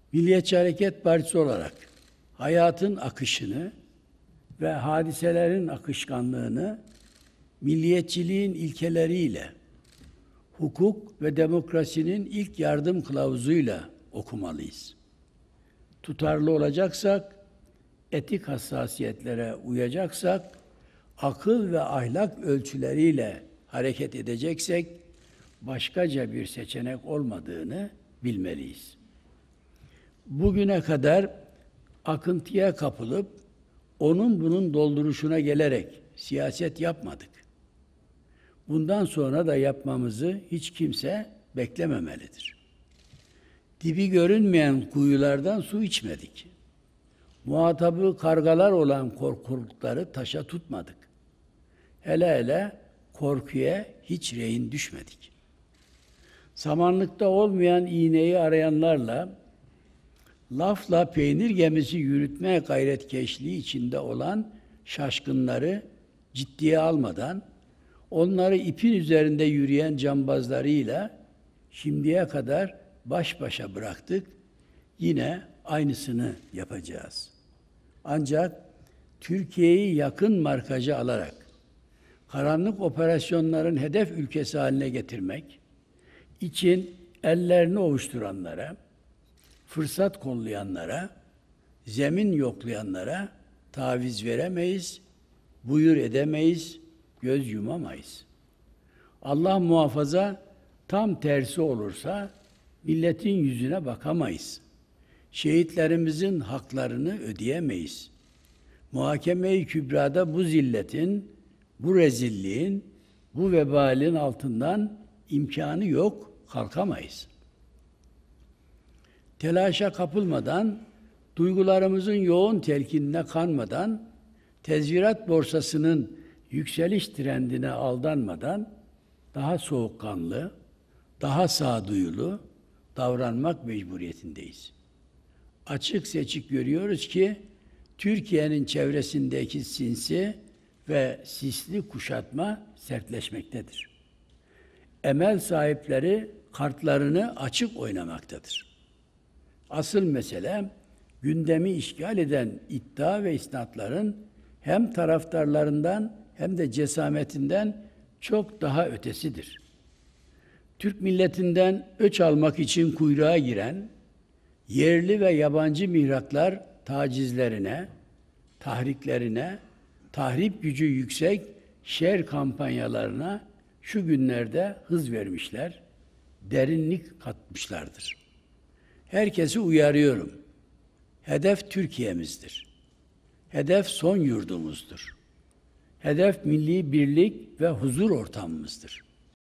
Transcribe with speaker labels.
Speaker 1: Milliyetçi Hareket Partisi olarak hayatın akışını ve hadiselerin akışkanlığını milliyetçiliğin ilkeleriyle, hukuk ve demokrasinin ilk yardım kılavuzuyla okumalıyız. Tutarlı olacaksak, etik hassasiyetlere uyacaksak, akıl ve ahlak ölçüleriyle hareket edeceksek, başkaca bir seçenek olmadığını bilmeliyiz. Bugüne kadar akıntıya kapılıp, onun bunun dolduruşuna gelerek siyaset yapmadık. Bundan sonra da yapmamızı hiç kimse beklememelidir. Dibi görünmeyen kuyulardan su içmedik. Muhatabı kargalar olan korkulukları taşa tutmadık. Hele hele korkuya hiç rehin düşmedik. Samanlıkta olmayan iğneyi arayanlarla, lafla peynir gemisi yürütme gayretkeşliği içinde olan şaşkınları ciddiye almadan, onları ipin üzerinde yürüyen cambazlarıyla şimdiye kadar baş başa bıraktık. Yine aynısını yapacağız. Ancak Türkiye'yi yakın markajı alarak karanlık operasyonların hedef ülkesi haline getirmek için ellerini ovuşturanlara, fırsat kollayanlara, zemin yoklayanlara taviz veremeyiz, buyur edemeyiz, göz yumamayız. Allah muhafaza tam tersi olursa milletin yüzüne bakamayız. Şehitlerimizin haklarını ödeyemeyiz. Muhakeme-i kübrada bu zilletin, bu rezilliğin, bu vebalin altından imkanı yok, kalkamayız. Telaşa kapılmadan, duygularımızın yoğun telkinine kanmadan, tezvirat borsasının yükseliş trendine aldanmadan daha soğukkanlı, daha sağduyulu davranmak mecburiyetindeyiz. Açık seçik görüyoruz ki Türkiye'nin çevresindeki sinsi ve sisli kuşatma sertleşmektedir. Emel sahipleri kartlarını açık oynamaktadır. Asıl mesele gündemi işgal eden iddia ve isnatların hem taraftarlarından hem de cesametinden çok daha ötesidir. Türk milletinden öç almak için kuyruğa giren, yerli ve yabancı mihraklar tacizlerine, tahriklerine, tahrip gücü yüksek şer kampanyalarına şu günlerde hız vermişler, derinlik katmışlardır. Herkesi uyarıyorum. Hedef Türkiye'mizdir. Hedef son yurdumuzdur. Hedef milli birlik ve huzur ortamımızdır.